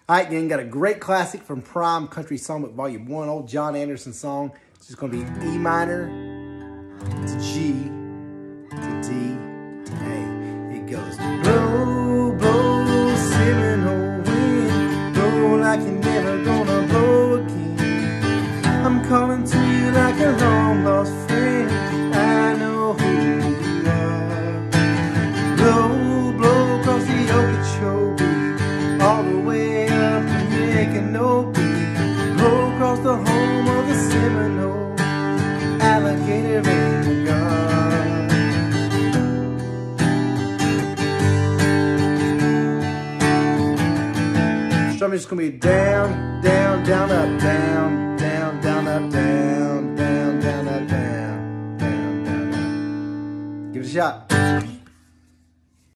All right, gang, got a great classic from Prime Country Songbook Volume 1, old John Anderson song. It's just going to be E minor to G to D to A. It goes, blow, blow, Seminole Wind, blow like you're never gonna blow again. I'm calling to you like a long lost friend. I know who you are. Blow, blow across the Okeechobee, all the way up to Micanopy. Blow across the home of the Seminole, alligator and the guard. Strumming is going to be down, down, down, up, down, down, down, up, down.